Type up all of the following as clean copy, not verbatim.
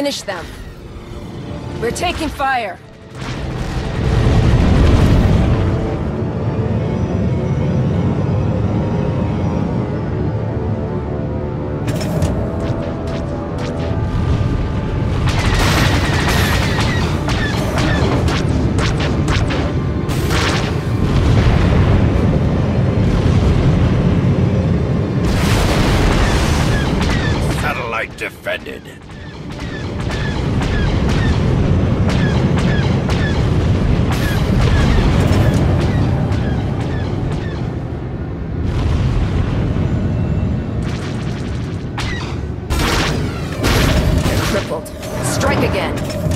Finish them. We're taking fire. Defended. They're crippled. Strike again.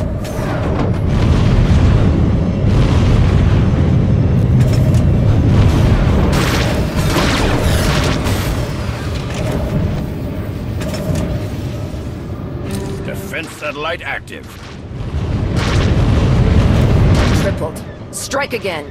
Defense satellite active. Tripled. Strike again.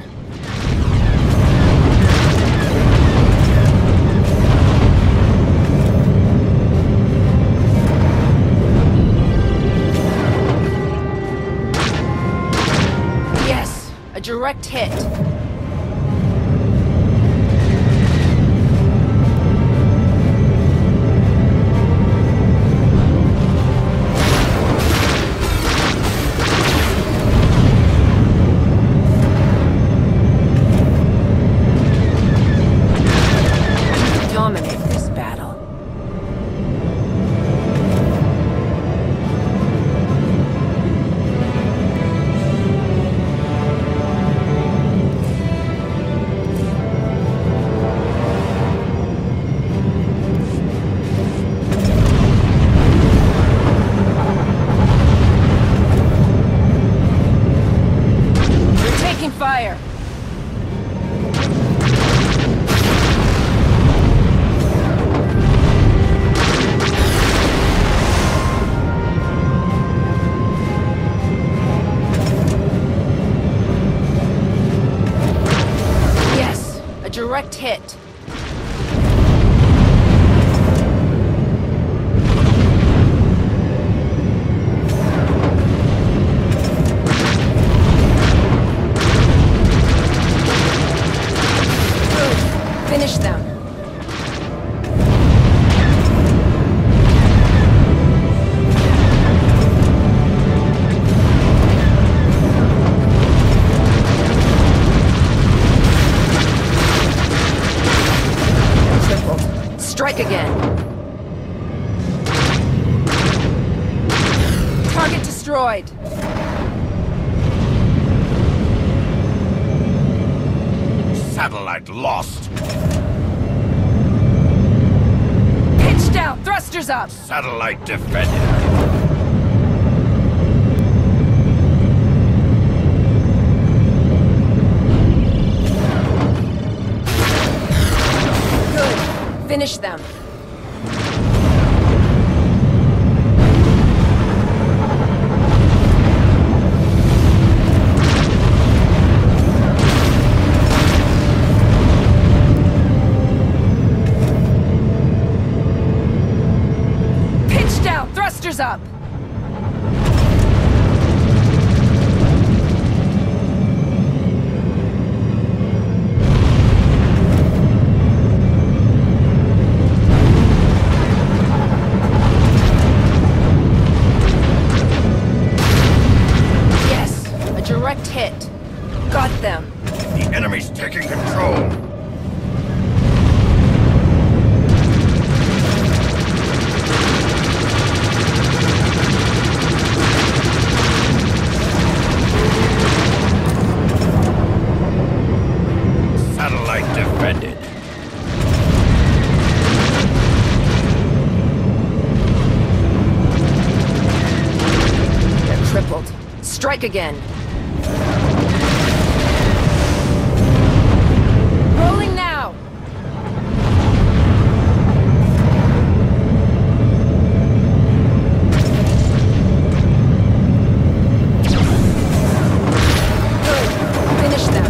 Yes, a direct hit. Dominate this battle. You're taking fire. Direct hit. Good. Finish them. Strike again. Target destroyed. Satellite lost. Pitch down. Thrusters up. Satellite defended. Finish them. Pitch down, thrusters up. Direct hit. Got them. The enemy's taking control. Satellite defended. They're crippled. Strike again. Rolling now! Good. Finish them.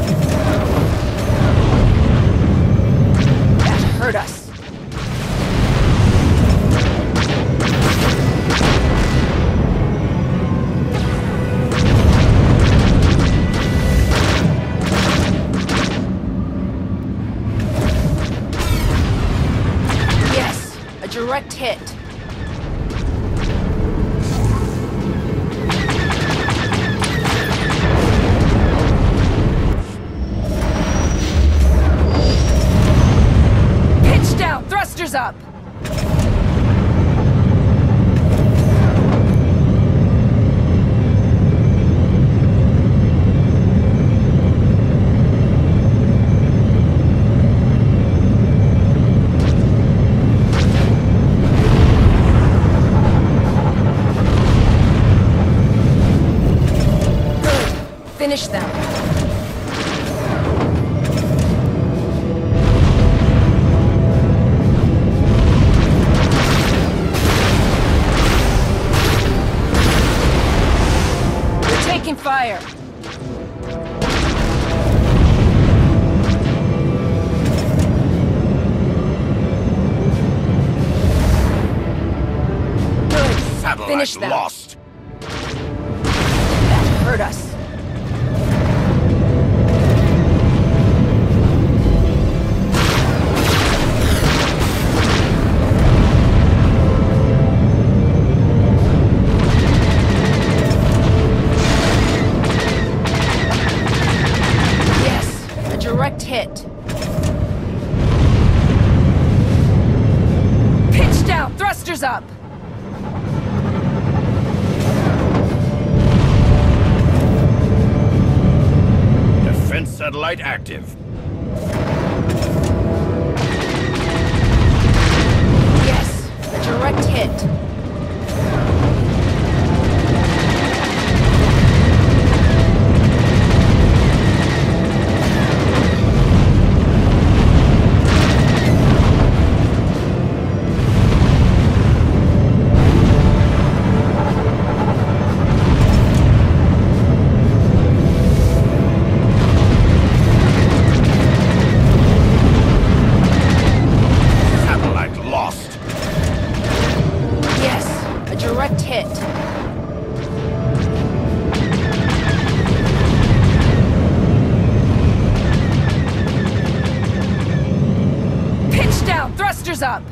That hurt us. direct hit. Pitch down, thrusters up. Finish them. We're taking fire. Good. Satellite Finish them. lost. That hurt us. Direct hit. Pitch down, thrusters up. Defense satellite active. Yes, a direct hit. Direct hit. Pitch down, thrusters up.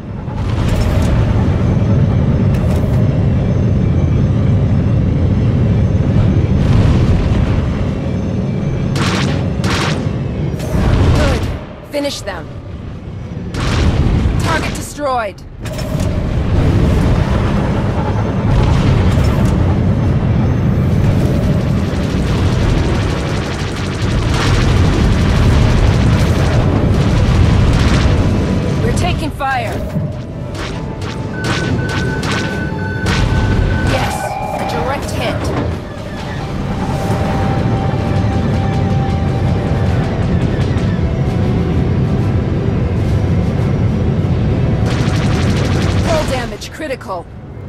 Good. Finish them. Target destroyed. Taking fire. Yes, a direct hit. Hull damage critical.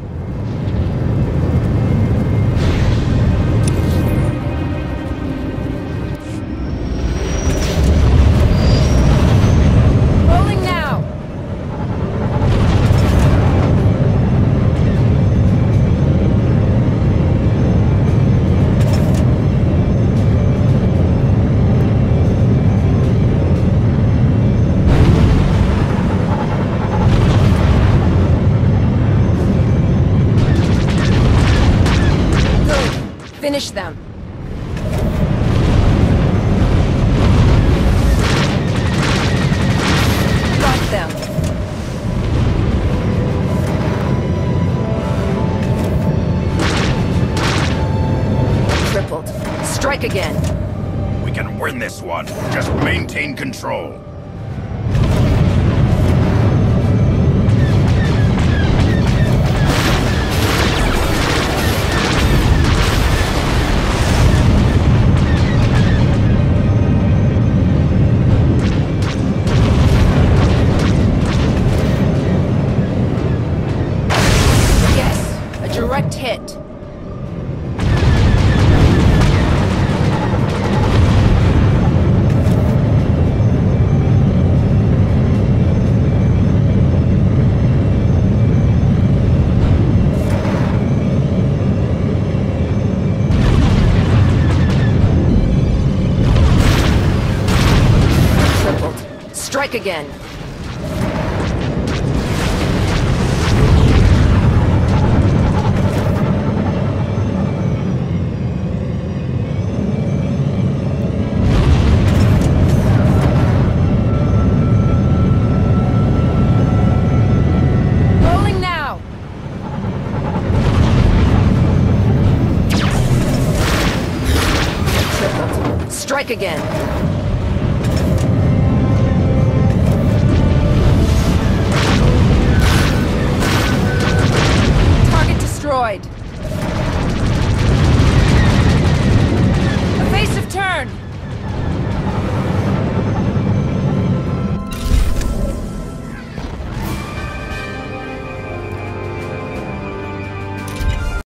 Finish them. Got them. Crippled. Strike again. We can win this one. Just maintain control. Direct hit. Crippled. Strike again. Strike again.